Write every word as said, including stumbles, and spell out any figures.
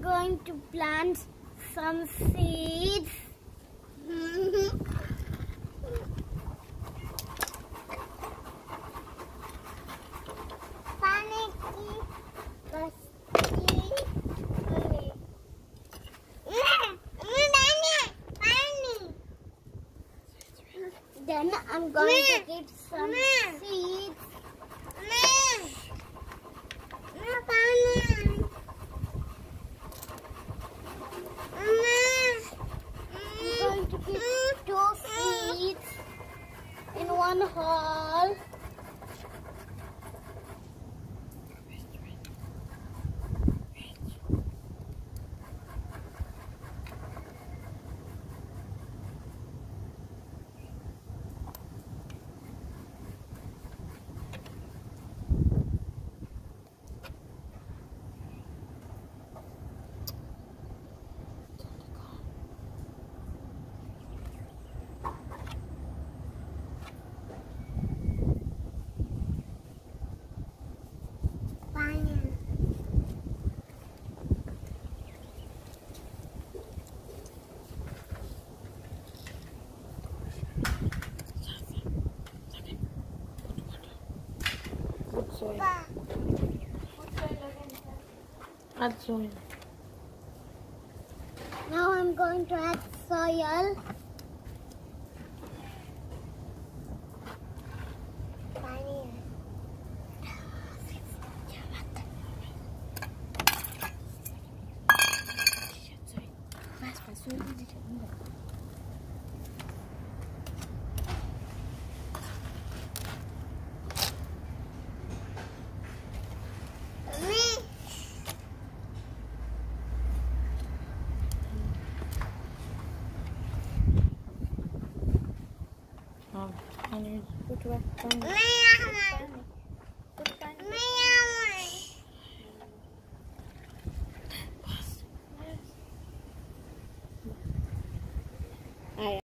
going to plant some seeds. Then I'm going to get some seeds. I'm going to get two seeds in one hole. Soil. Add soil. Now I'm going to add soil. Oh, and put back down.